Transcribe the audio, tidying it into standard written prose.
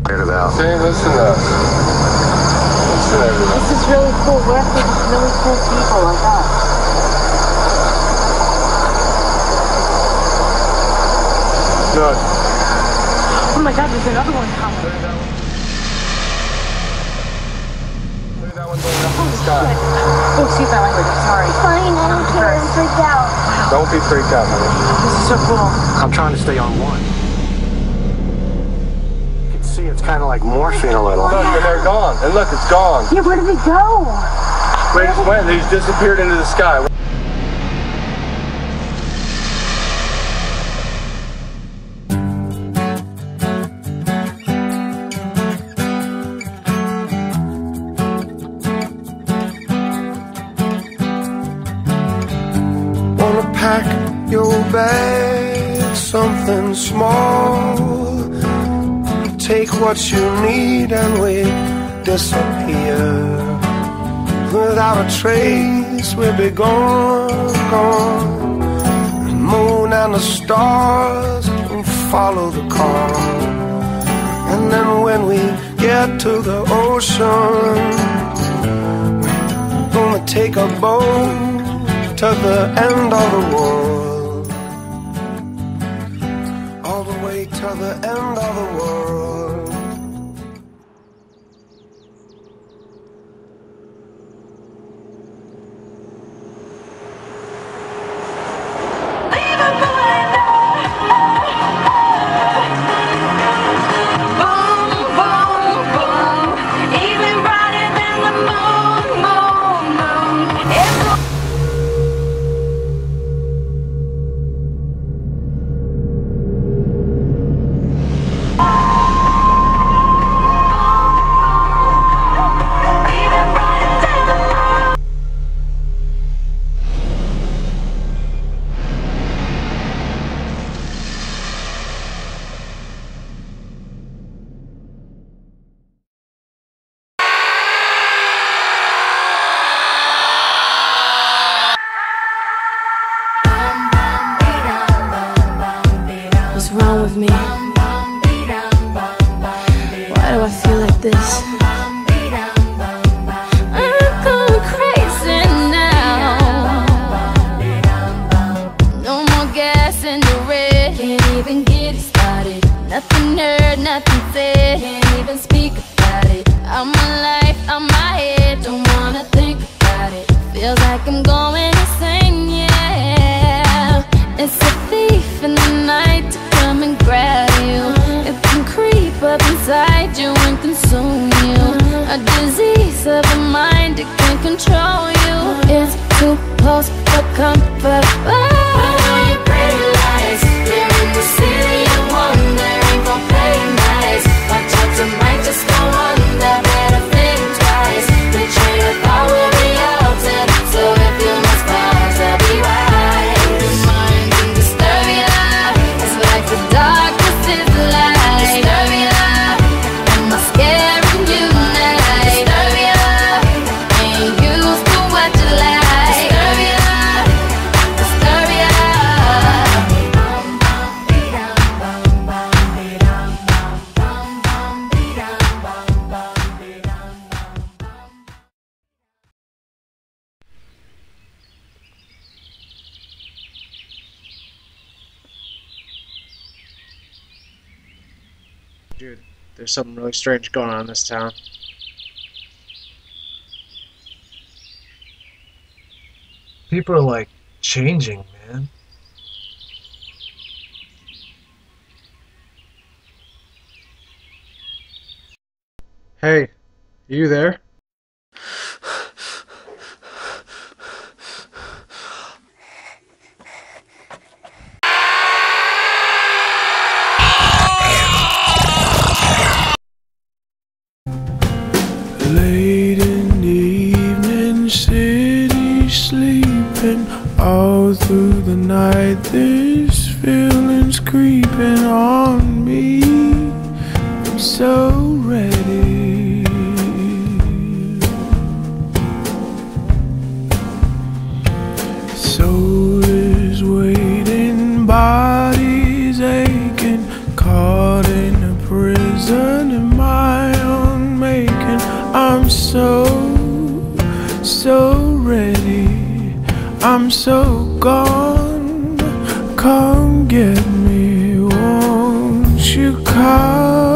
About. See, listen up. Listen, everyone. This is really cool. What if there's really cool people like us? Good. Oh my God, there's another one coming. Look at that one going up in the sky. Oh, excuse my language. I'm sorry. Fine, I don't care. I'm freaked out. Don't be freaked out, honey. This is so cool. I'm trying to stay on one. You can see it's kind of like morphing a little. Look, and they're gone. And look, it's gone. Yeah, where did it go? They just went. They just disappeared into the sky. Wanna pack your bag, something small. Take what you need and we disappear. Without a trace, we'll be gone, gone. The moon and the stars can follow the car. And then when we get to the ocean, we're gonna take a boat to the end of the world, all the way to the end of the world. What's wrong with me? Why do I feel like this? I'm going crazy now. No more gas in the red. Can't even get it started. Nothing heard, nothing said. Can't even speak about it. I'm my life, I'm my head. Don't wanna think about it. Feels like I'm going insane, yeah. It's a thief in the night to come and grab you. It can creep up inside you and consume you. A disease of the mind, it can control you. It's too close for comfort. Your pretty lies, they're in the city of wonder. Ain't gon' play nice. Watch out, you might just go under. Better think twice. The train of thought will be altered. So if you must pause, I'll be right. Your mind can disturb you. It's like the darkness is the light. Disturb you. Am I scaring you now? Disturb you. Ain't used to what you like. Disturb you. Disturb you. Dude, there's something really strange going on in this town. People are like changing, man. Hey, you there? Late in the evening, city sleeping. All through the night, this feeling's creeping on me. I'm so ready. Soul is waiting, bodies aching, caught in a prison in my so ready, I'm so gone. Come get me, won't you come?